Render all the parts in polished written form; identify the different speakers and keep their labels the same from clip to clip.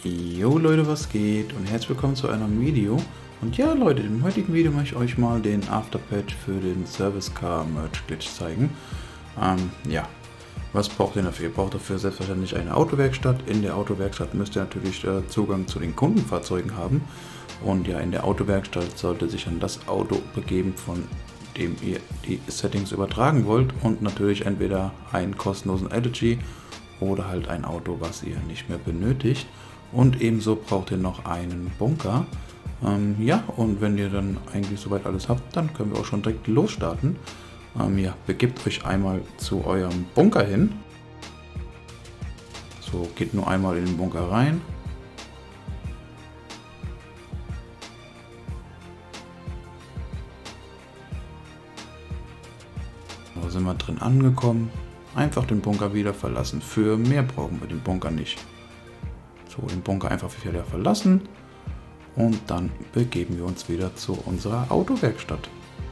Speaker 1: Jo Leute, was geht und herzlich willkommen zu einem neuen Video. Und ja Leute, im heutigen Video möchte ich euch mal den Afterpatch für den Service Car Merge Glitch zeigen. Ja, was braucht ihr dafür? Ihr braucht dafür selbstverständlich eine Autowerkstatt. In der Autowerkstatt müsst ihr natürlich Zugang zu den Kundenfahrzeugen haben. Und ja, in der Autowerkstatt sollte sich dann das Auto begeben, von dem ihr die Settings übertragen wollt. Und natürlich entweder einen kostenlosen Elegy oder halt ein Auto, was ihr nicht mehr benötigt. Und ebenso braucht ihr noch einen Bunker. Ja, und wenn ihr dann eigentlich soweit alles habt, dann können wir auch schon direkt losstarten. Ja, begebt euch einmal zu eurem Bunker hin. So, geht nur einmal in den Bunker rein. So sind wir drin angekommen. Einfach den Bunker wieder verlassen. Für mehr brauchen wir den Bunker nicht. So, den Bunker einfach wieder verlassen und dann begeben wir uns wieder zu unserer Autowerkstatt.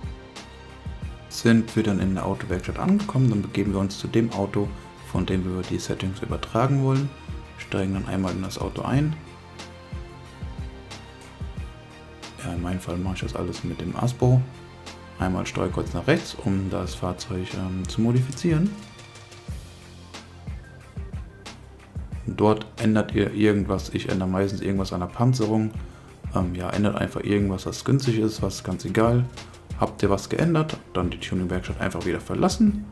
Speaker 1: Sind wir dann in der Autowerkstatt angekommen, dann begeben wir uns zu dem Auto, von dem wir die Settings übertragen wollen. Steigen dann einmal in das Auto ein. Ja, in meinem Fall mache ich das alles mit dem Aspo. Einmal Steuerkreuz nach rechts, um das Fahrzeug zu modifizieren. Dort ändert ihr irgendwas, ich ändere meistens irgendwas an der Panzerung. Ja, ändert einfach irgendwas, was günstig ist, was ganz egal. Habt ihr was geändert, dann die Tuning-Werkstatt einfach wieder verlassen.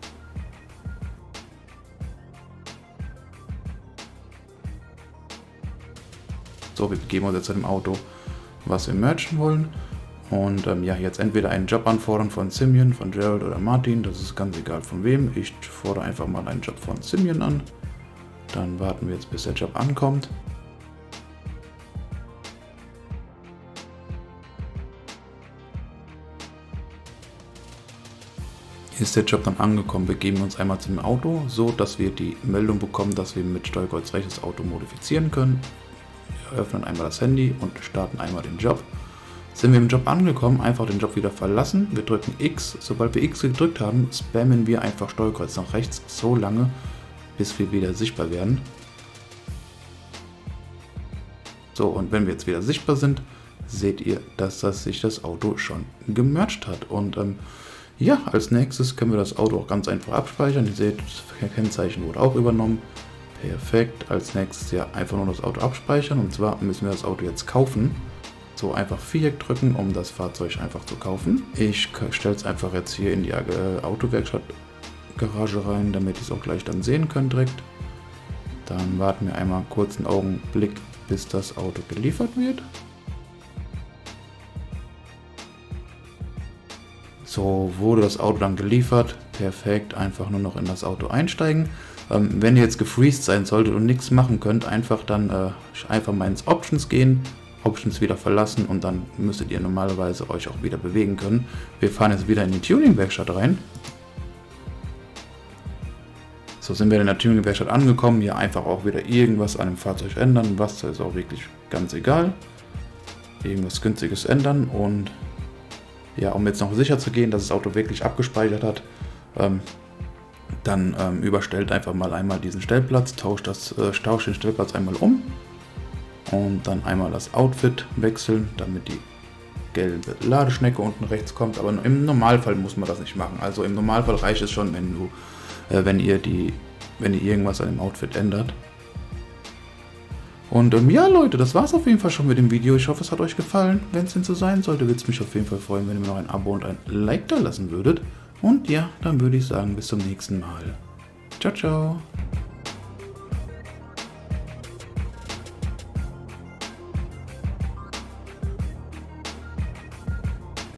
Speaker 1: So, wir begeben uns jetzt zu dem Auto, was wir mergen wollen. Und ja, jetzt entweder einen Job anfordern von Simeon, von Gerald oder Martin, das ist ganz egal von wem. Ich fordere einfach mal einen Job von Simeon an. Dann warten wir jetzt, bis der Job ankommt. Ist der Job dann angekommen, begeben wir uns einmal zum Auto, so dass wir die Meldung bekommen, dass wir mit Steuerkreuz rechts das Auto modifizieren können. Wir öffnen einmal das Handy und starten einmal den Job. Sind wir im Job angekommen, einfach den Job wieder verlassen. Wir drücken X. Sobald wir X gedrückt haben, spammen wir einfach Steuerkreuz nach rechts so lange, bis wir wieder sichtbar werden. So, und wenn wir jetzt wieder sichtbar sind, seht ihr, dass sich das Auto schon gemerged hat. Und ja, als nächstes können wir das Auto auch ganz einfach abspeichern. Ihr seht, das Kennzeichen wurde auch übernommen. Perfekt. Als nächstes ja einfach nur das Auto abspeichern. Und zwar müssen wir das Auto jetzt kaufen. So, einfach Viereck drücken, um das Fahrzeug einfach zu kaufen. Ich stelle es einfach jetzt hier in die Autowerkstatt Garage rein, damit ich es auch gleich dann sehen können direkt. Dann warten wir einmal kurz einen Augenblick, bis das Auto geliefert wird. So, wurde das Auto dann geliefert. Perfekt, einfach nur noch in das Auto einsteigen. Wenn ihr jetzt gefreezed sein solltet und nichts machen könnt, einfach dann einfach mal ins Options gehen, Options wieder verlassen und dann müsstet ihr normalerweise euch auch wieder bewegen können. Wir fahren jetzt wieder in die Tuning-Werkstatt rein. So, sind wir in der Tuning-Werkstatt angekommen, hier einfach auch wieder irgendwas an dem Fahrzeug ändern, was ist auch wirklich ganz egal. Irgendwas Günstiges ändern und ja, um jetzt noch sicher zu gehen, dass das Auto wirklich abgespeichert hat, dann überstellt einfach mal einmal diesen Stellplatz, tauscht den Stellplatz einmal um und dann einmal das Outfit wechseln, damit die gelbe Ladeschnecke unten rechts kommt, aber im Normalfall muss man das nicht machen. Also im Normalfall reicht es schon, wenn ihr irgendwas an dem Outfit ändert. Und ja Leute, das war es auf jeden Fall schon mit dem Video. Ich hoffe, es hat euch gefallen. Wenn es denn so sein sollte, würde es mich auf jeden Fall freuen, wenn ihr mir noch ein Abo und ein Like da lassen würdet. Und ja, dann würde ich sagen, bis zum nächsten Mal. Ciao, ciao.